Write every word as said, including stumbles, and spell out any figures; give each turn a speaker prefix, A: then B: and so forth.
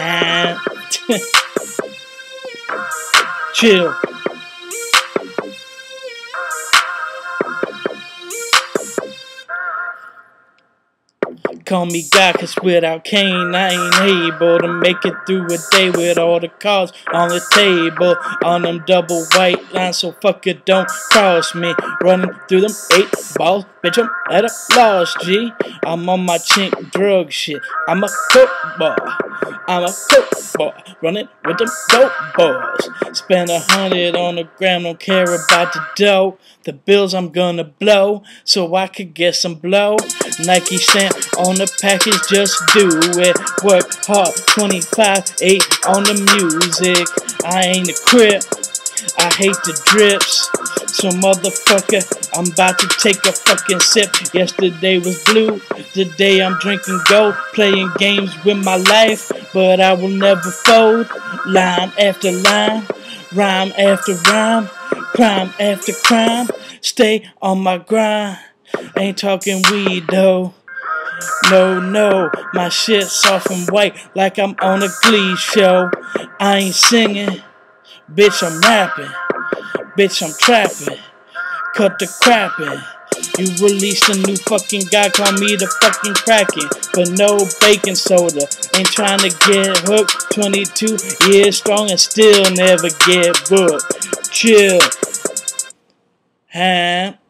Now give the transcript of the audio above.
A: Huh? Chill. Call me God, cause without Cain I ain't able to make it through a day with all the cards on the table. On them double white lines, so fuck it, don't cross me. Running through them eight balls, bitch, I'm at a loss, G. I'm on my chink drug shit. I'm a football. I'm a football. Running with them dope boys. Spend a hundred on the gram, don't care about the dough. The bills I'm gonna blow, so I could get some blow. Nike stamp on the package, just do it. Work hard, twenty-five eight on the music. I ain't a crip, I hate the drips. So motherfucker, I'm about to take a fucking sip. Yesterday was blue, today I'm drinking gold. Playing games with my life, but I will never fold. Line after line, rhyme after rhyme, crime after crime. Stay on my grind, ain't talking weed though. No, no, my shit soft and white like I'm on a Glee show. I ain't singing, bitch, I'm rapping. Bitch, I'm trapping. Cut the crapping. You released a new fucking guy, call me the fucking Kraken. But no baking soda, ain't trying to get hooked. twenty-two years strong and still never get booked. Chill. Huh?